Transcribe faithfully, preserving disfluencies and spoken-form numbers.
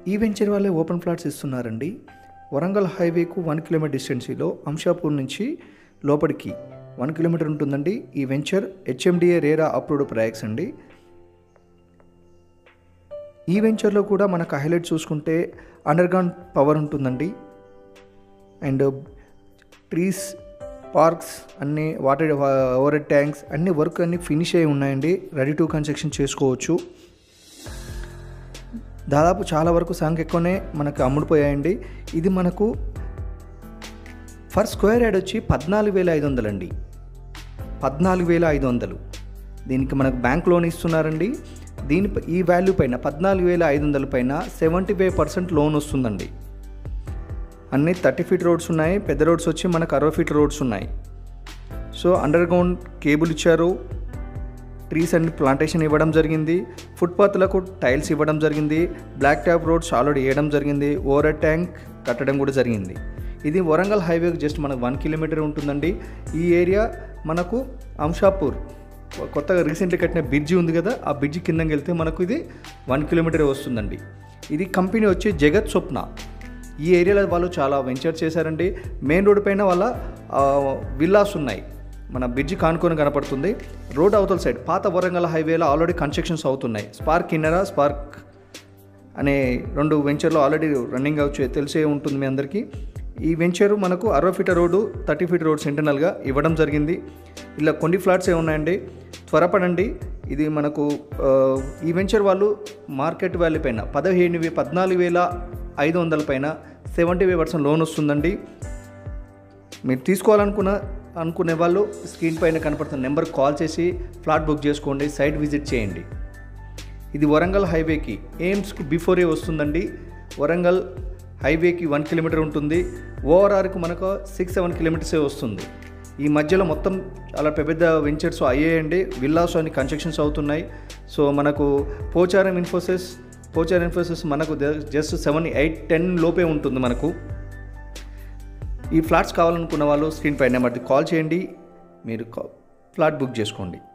ఈ వెంచర్ వాళ్ళే open plots ఇస్తున్నారండి. వరంగల్ హైవేకు వన్ కిలోమీటర్ డిస్టెన్సీలో అంశాపూర్ నుంచి లోపలికి వన్ కిలోమీటర్ ఉంటుందండి. ఈ venture HMDA RERA approved projects అండి. ఈ వెంచర్లో కూడా మనకు హైలైట్ చూసుకుంటే అండర్ గ్రౌండ్ పవర్ ఉంటుందండి. అండ్ ట్రీస్, పార్క్స్ అన్నీ, వాటర్ ఓవర్ హెడ్ ట్యాంక్స్ అన్ని వర్క్ అన్నీ ఫినిష్ అయి ఉన్నాయండి. రెడీ టు కన్స్ట్రక్షన్ చేసుకోవచ్చు. దాదాపు చాలా వరకు సంఖ్య ఎక్కువనే మనకు అమ్ముడుపోయాయండి. ఇది మనకు ఫర్ స్క్వేర్ యార్డ్ వచ్చి పద్నాలుగు వేల ఐదు వందలు అండి. పద్నాలుగు వేల ఐదు వందలు దీనికి మనకు బ్యాంక్ లోన్ ఇస్తున్నారండి. దీని ఈ వాల్యూ పైన పద్నాలుగు వేల ఐదు వందల పైన సెవెంటీ ఫైవ్ పర్సెంట్ లోన్ వస్తుందండి. అన్నీ థర్టీ ఫీట్ రోడ్స్ ఉన్నాయి. పెద్ద రోడ్స్ వచ్చి మనకు అరవై ఫీట్ రోడ్స్ ఉన్నాయి. సో అండర్ గ్రౌండ్ కేబుల్ ఇచ్చారు. ట్రీస్ అండ్ ప్లాంటేషన్ ఇవ్వడం జరిగింది. ఫుట్పాత్లకు టైల్స్ ఇవ్వడం జరిగింది. బ్లాక్ టాప్ రోడ్స్ ఆల్రెడీ వేయడం జరిగింది. ఓవర్ హెడ్ ట్యాంక్ కట్టడం కూడా జరిగింది. ఇది వరంగల్ హైవేకి జస్ట్ మనకు వన్ కిలోమీటర్ ఉంటుందండి. ఈ ఏరియా మనకు అంశాపూర్ కొత్తగా రీసెంట్గా కట్టిన బ్రిడ్జి ఉంది కదా, ఆ బ్రిడ్జి కిందకి వెళ్తే మనకు ఇది వన్ కిలోమీటర్ వస్తుందండి. ఇది కంపెనీ వచ్చి జగత్ స్వప్న. ఈ ఏరియాలో వాళ్ళు చాలా వెంచర్ చేశారండి. మెయిన్ రోడ్ పైన వాళ్ళ విల్లాస్ ఉన్నాయి. మన బ్రిడ్జి కానుకొని కనపడుతుంది. రోడ్ అవతల సైడ్ పాత వరంగల్ హైవేలో ఆల్రెడీ కన్స్ట్రక్షన్స్ అవుతున్నాయి. స్పార్క్ కిన్నెరా, స్పార్క్ అనే రెండు వెంచర్లు ఆల్రెడీ రన్నింగ్ అవచ్చు, తెలిసే ఉంటుంది మీ అందరికీ. ఈ వెంచరు మనకు అరవై feet road, thirty feet roads ఇంటర్నల్గా ఇవ్వడం జరిగింది. ఇలా కొన్ని ఫ్లాట్స్ ఏ ఉన్నాయండి. త్వరపడండి. ఇది మనకు ఈ వెంచర్ వాళ్ళు మార్కెట్ వాల్యూ పైన పదిహేను వే పద్నాలుగు వేల ఐదు వందల పైన సెవెంటీ ఫైవ్ పర్సెంట్ లోన్ వస్తుందండి. మీరు తీసుకోవాలనుకున్న అనుకునే వాళ్ళు స్క్రీన్ పైన కనపడుతున్న నెంబర్ కాల్ చేసి ఫ్లాట్ బుక్ చేసుకోండి. సైట్ విజిట్ చేయండి. ఇది వరంగల్ హైవేకి ఎయిమ్స్కి బిఫోరే వస్తుందండి. వరంగల్ హైవేకి వన్ కిలోమీటర్ ఉంటుంది. ఓవరాల్కు మనకు సిక్స్ సెవెన్ కిలోమీటర్సే వస్తుంది. ఈ మధ్యలో మొత్తం చాలా పెద్ద వెంచర్స్ అయ్యాయండి. విల్లాస్ అన్ని కన్స్ట్రక్షన్స్ అవుతున్నాయి. సో మనకు పోచారం ఇన్ఫోసిస్ పోచారం ఇన్ఫోసిస్ మనకు జస్ట్ సెవెన్ ఎయిట్ టెన్ లోపే ఉంటుంది. మనకు ఈ ఫ్లాట్స్ కావాలనుకున్న వాళ్ళు స్క్రీన్ పై నెంబర్కి కాల్ చేయండి. మీరు ఫ్లాట్ బుక్ చేసుకోండి.